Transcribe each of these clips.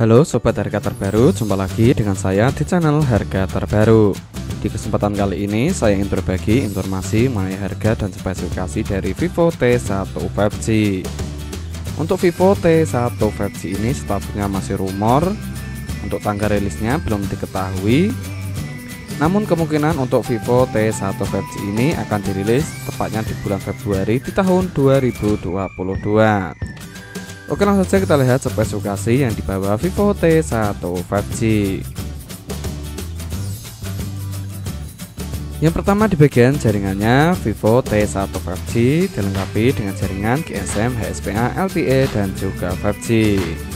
Halo Sobat Harga Terbaru, jumpa lagi dengan saya di channel Harga Terbaru. Di kesempatan kali ini saya ingin berbagi informasi mengenai harga dan spesifikasi dari Vivo T1 5G. Untuk Vivo T1 5G ini statusnya masih rumor, untuk tanggal rilisnya belum diketahui. Namun kemungkinan untuk Vivo T1 5G ini akan dirilis tepatnya di bulan Februari di tahun 2022. Oke, langsung saja kita lihat spesifikasi yang dibawa Vivo T1 5G. Yang pertama di bagian jaringannya, Vivo T1 5G dilengkapi dengan jaringan GSM, HSPA, LTE, dan juga 5G.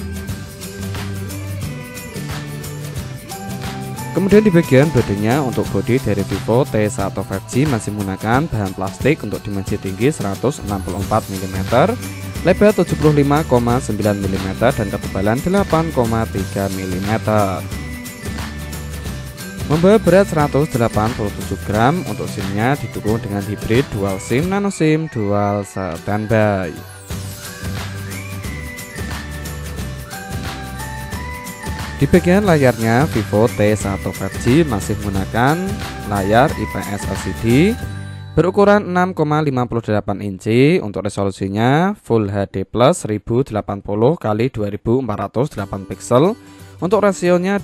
Kemudian di bagian bodinya, untuk bodi dari Vivo T1 5G masih menggunakan bahan plastik untuk dimensi tinggi 164 mm, lebar 75,9 mm, dan ketebalan 8,3 mm. Membawa berat 187 gram. Untuk SIM-nya didukung dengan hybrid dual SIM, nano SIM, dual standby. Di bagian layarnya, Vivo T1 5G masih menggunakan layar IPS LCD berukuran 6,58 inci. Untuk resolusinya Full HD Plus 1080 x 2408 pixel. Untuk rasionya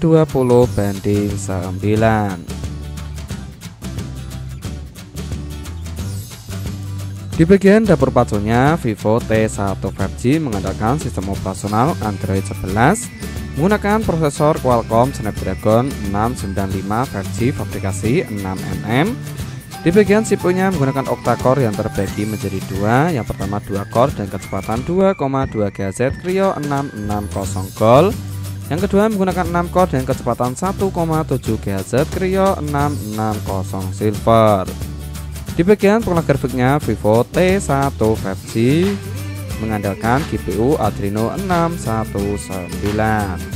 20:9. Di bagian dapur pacunya, Vivo T1 5G mengandalkan sistem operasional Android 11 menggunakan prosesor Qualcomm Snapdragon 695 5G fabrikasi 6nm. Di bagian CPU-nya menggunakan octa-core yang terbagi menjadi dua. Yang pertama 2 core dan kecepatan 2,2 GHz Kryo 660 Gold. Yang kedua menggunakan 6 core dan kecepatan 1,7 GHz Kryo 660 Silver. Di bagian pengolah grafiknya, Vivo T1 5G mengandalkan GPU Adreno 619.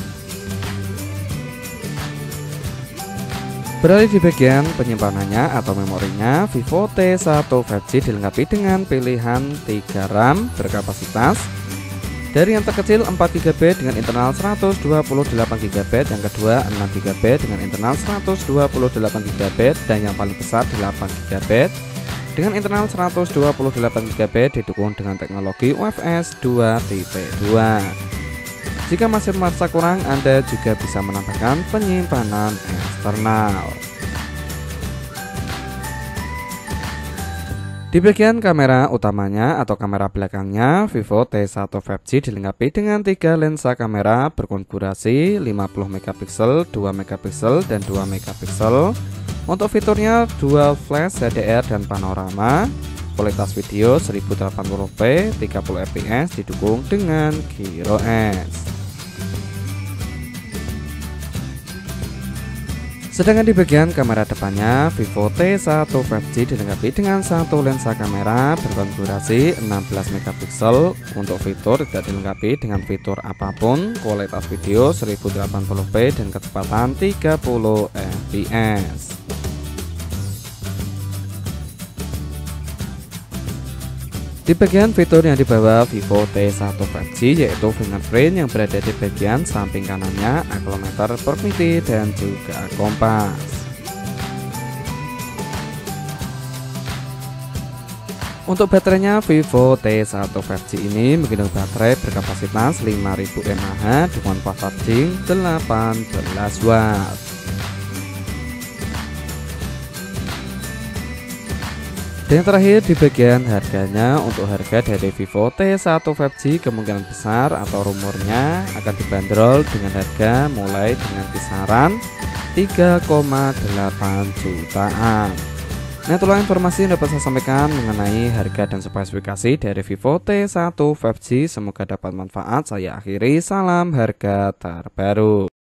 Beralih di bagian penyimpanannya atau memorinya, Vivo T1 5G dilengkapi dengan pilihan 3 RAM berkapasitas dari yang terkecil 4GB dengan internal 128GB, yang kedua 6GB dengan internal 128GB, dan yang paling besar 8GB dengan internal 128GB didukung dengan teknologi UFS 2.2. Jika masih merasa kurang, Anda juga bisa menambahkan penyimpanan eksternal. Di bagian kamera utamanya atau kamera belakangnya, Vivo T1 5G dilengkapi dengan 3 lensa kamera berkonfigurasi 50MP, 2MP, dan 2MP. Untuk fiturnya dual flash HDR dan panorama. Kualitas video 1080p 30fps didukung dengan GearOS. Sedangkan di bagian kamera depannya, Vivo T1 5G dilengkapi dengan satu lensa kamera berkonfigurasi 16MP. Untuk fitur tidak dilengkapi dengan fitur apapun. Kualitas video 1080p dan kecepatan 30fps. Di bagian fitur yang dibawa Vivo T1 5G yaitu fingerprint yang berada di bagian samping kanannya, accelerometer, proximity, dan juga kompas. Untuk baterainya, Vivo T1 5G ini menggunakan baterai berkapasitas 5000 mAh dengan fast charging 18 watt. Dan yang terakhir di bagian harganya, untuk harga dari Vivo T1 5G kemungkinan besar atau rumornya akan dibanderol dengan harga mulai dengan kisaran 3,8 jutaan. Nah, itulah informasi yang dapat saya sampaikan mengenai harga dan spesifikasi dari Vivo T1 5G. Semoga dapat manfaat. Saya akhiri, salam harga terbaru.